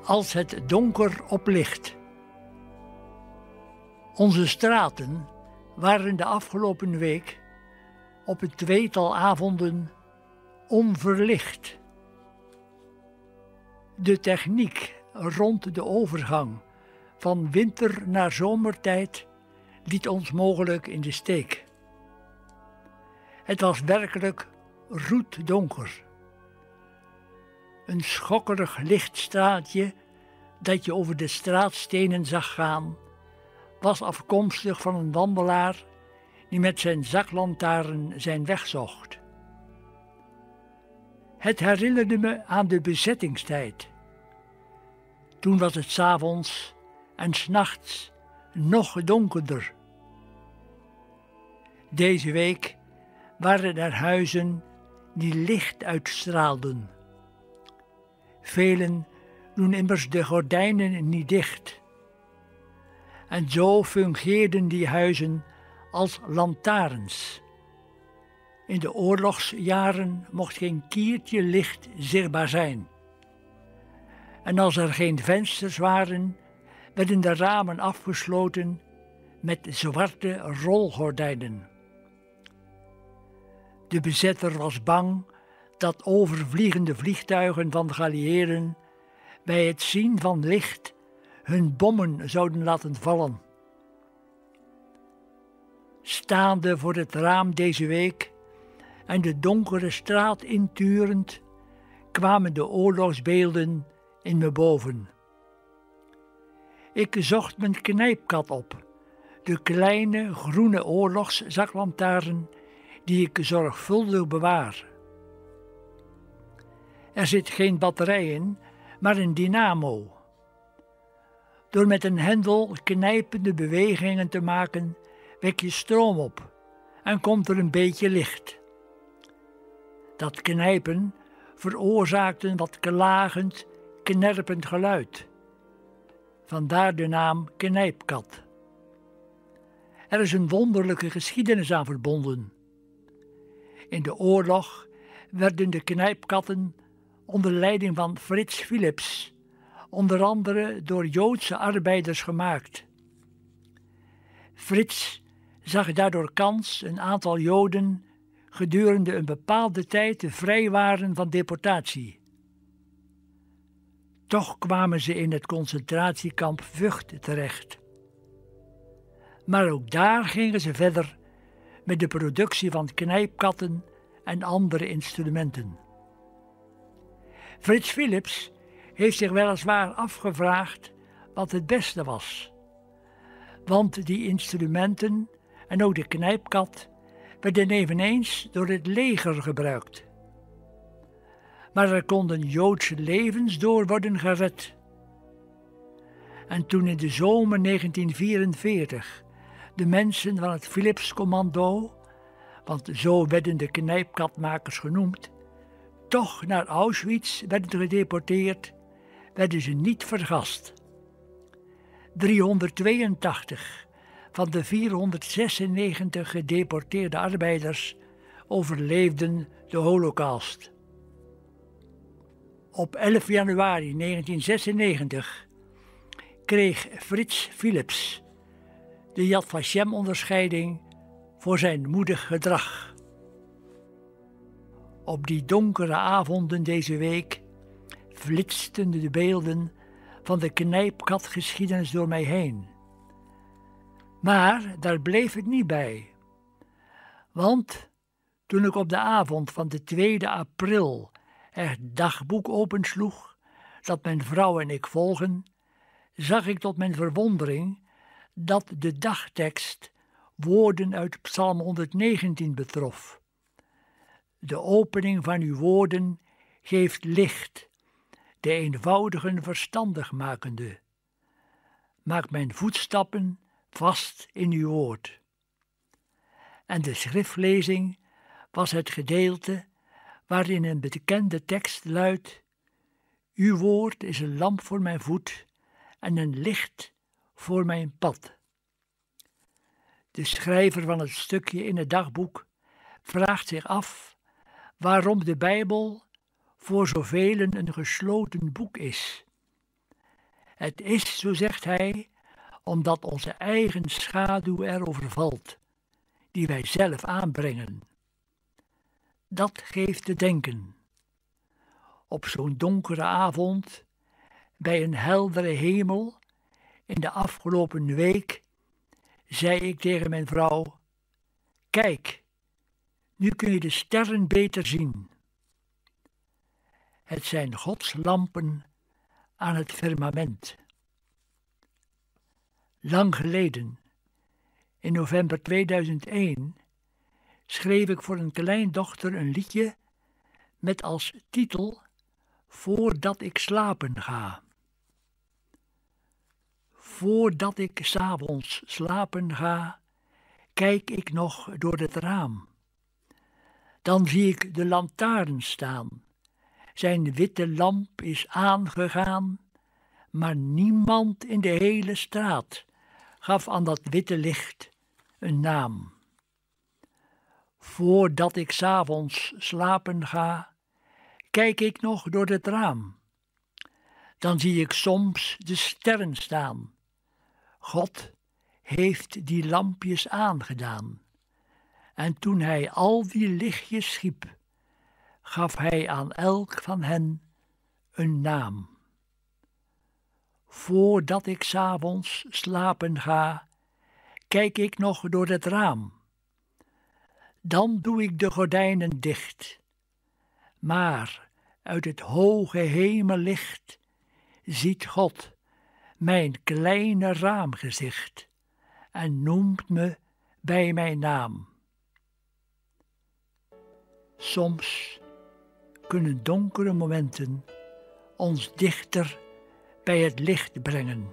als het donker oplicht. Onze straten waren de afgelopen week op een tweetal avonden onverlicht. De techniek rond de overgang van winter naar zomertijd liet ons mogelijk in de steek. Het was werkelijk roetdonker. Een schokkerig lichtstraaltje dat je over de straatstenen zag gaan, was afkomstig van een wandelaar die met zijn zaklantaarn zijn weg zocht. Het herinnerde me aan de bezettingstijd. Toen was het 's avonds en 's nachts nog donkerder. Deze week waren er huizen die licht uitstraalden. Velen doen immers de gordijnen niet dicht. En zo fungeerden die huizen als lantaarns. In de oorlogsjaren mocht geen kiertje licht zichtbaar zijn. En als er geen vensters waren, werden de ramen afgesloten met zwarte rolgordijnen. De bezetter was bang dat overvliegende vliegtuigen van geallieerden bij het zien van licht hun bommen zouden laten vallen. Staande voor het raam deze week en de donkere straat inturend, kwamen de oorlogsbeelden in me boven. Ik zocht mijn knijpkat op, de kleine groene oorlogszaklantaarn die ik zorgvuldig bewaar. Er zit geen batterij in, maar een dynamo. Door met een hendel knijpende bewegingen te maken, wek je stroom op en komt er een beetje licht. Dat knijpen veroorzaakt een wat klagend, knerpend geluid. Vandaar de naam knijpkat. Er is een wonderlijke geschiedenis aan verbonden. In de oorlog werden de knijpkatten onder leiding van Frits Philips onder andere door Joodse arbeiders gemaakt. Frits zag daardoor kans een aantal Joden gedurende een bepaalde tijd te vrijwaren van deportatie. Toch kwamen ze in het concentratiekamp Vught terecht. Maar ook daar gingen ze verder met de productie van knijpkatten en andere instrumenten. Frits Philips heeft zich weliswaar afgevraagd wat het beste was. Want die instrumenten en ook de knijpkat werden eveneens door het leger gebruikt. Maar er konden Joodse levens door worden gered. En toen in de zomer 1944 de mensen van het Philips-commando, want zo werden de knijpkatmakers genoemd, toch naar Auschwitz werden gedeporteerd, werden ze niet vergast. 382 van de 496 gedeporteerde arbeiders overleefden de Holocaust. Op 11 januari 1996 kreeg Frits Philips de Yad Vashem-onderscheiding voor zijn moedig gedrag. Op die donkere avonden deze week flitsten de beelden van de knijpkatgeschiedenis door mij heen. Maar daar bleef het niet bij. Want toen ik op de avond van de 2 april het dagboek opensloeg, dat mijn vrouw en ik volgen, zag ik tot mijn verwondering dat de dagtekst woorden uit Psalm 119 betrof. De opening van uw woorden geeft licht, de eenvoudigen verstandig makende. Maak mijn voetstappen vast in uw woord. En de schriftlezing was het gedeelte waarin een bekende tekst luidt: uw woord is een lamp voor mijn voet en een licht voor mijn pad. De schrijver van het stukje in het dagboek vraagt zich af waarom de Bijbel voor zoveel een gesloten boek is. Het is, zo zegt hij, omdat onze eigen schaduw erover valt, die wij zelf aanbrengen. Dat geeft te denken. Op zo'n donkere avond, bij een heldere hemel, in de afgelopen week, zei ik tegen mijn vrouw: kijk, nu kun je de sterren beter zien. Het zijn Gods lampen aan het firmament. Lang geleden, in november 2001, schreef ik voor een kleindochter een liedje met als titel Voordat ik slapen ga. Voordat ik 's avonds slapen ga, kijk ik nog door het raam. Dan zie ik de lantaarn staan. Zijn witte lamp is aangegaan, maar niemand in de hele straat gaf aan dat witte licht een naam. Voordat ik 's avonds slapen ga, kijk ik nog door het raam. Dan zie ik soms de sterren staan. God heeft die lampjes aangedaan. En toen hij al die lichtjes schiep, gaf hij aan elk van hen een naam. Voordat ik 's avonds slapen ga, kijk ik nog door het raam. Dan doe ik de gordijnen dicht. Maar uit het hoge hemellicht ziet God mijn kleine raamgezicht en noemt me bij mijn naam. Soms kunnen donkere momenten ons dichter bij het licht brengen.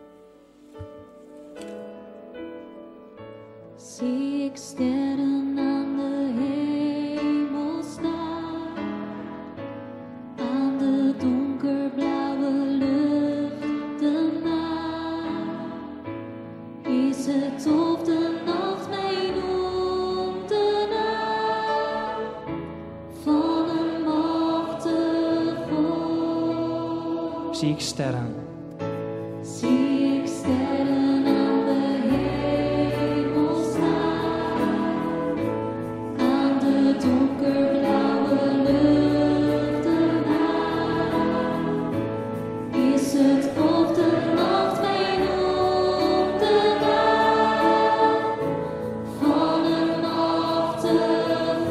Zie ik sterren aan de hemel staan, aan de donkerblauwe lucht de maan. Is het of de nacht mij noemt de naam van een machtig God? Zie ik sterren. Zie ik sterren aan de hemel staan, aan de donkerblauwe lucht de maan. Is het of de nacht mij noemt de naam van een machtig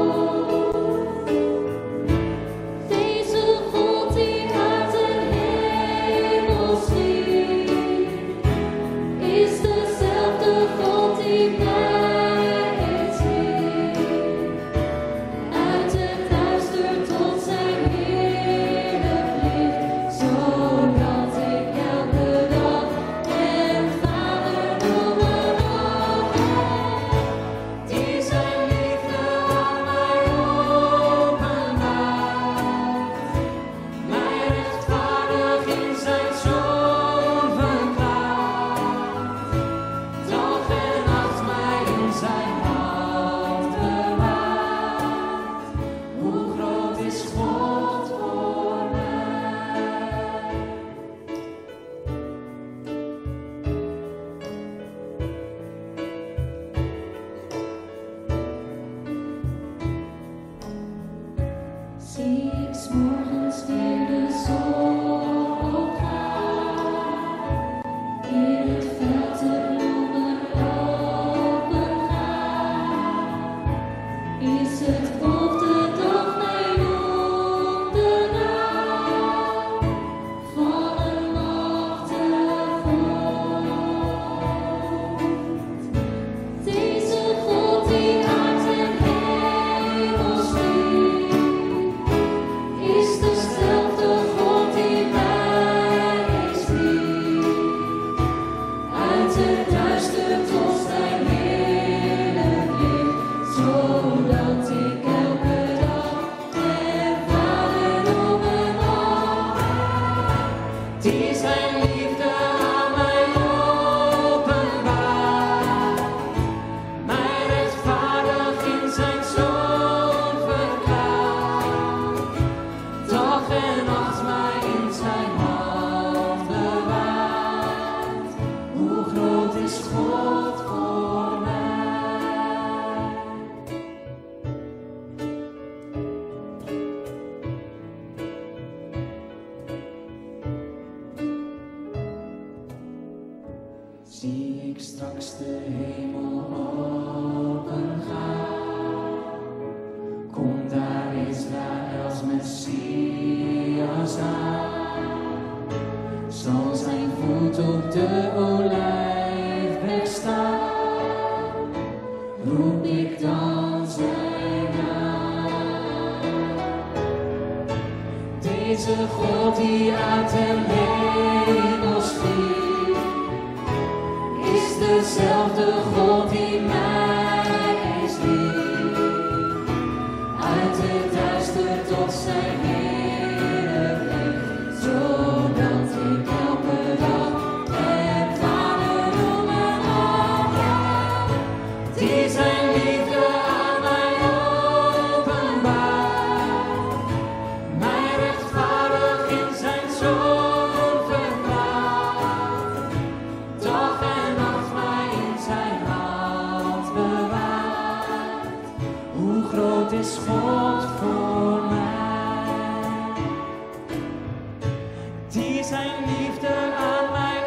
God? Deze God die uit de hemel is God voor mij. Zie ik straks de hemel opengaan, komt daar Israëls Messias aan. Zal zijn voet op de olijfberg staan, roep ik dan zijn naam. Deze God die uit de hemel stieg, is dezelfde God die mij eens riep, uit het duister tot zijn heerlijk licht, zodat ik elke dag ervaren hoe mijn hart, die zijn liefde aan mij openbaart, mij rechtvaardig in zijn zoon verklaart, dag en nacht mij in zijn hand bewaart. Hoe groot is God voor mij, die zijn liefde aan mij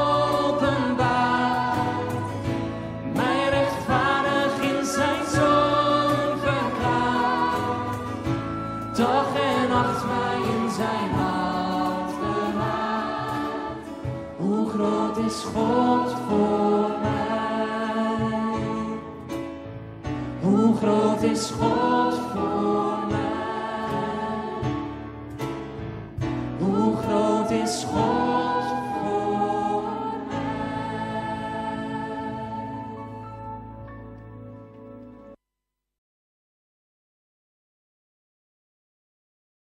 openbaart, mij rechtvaardig in zijn zoon verklaart, dag en nacht mij in zijn hand bewaart. Hoe groot is God voor mij? Hoe groot is God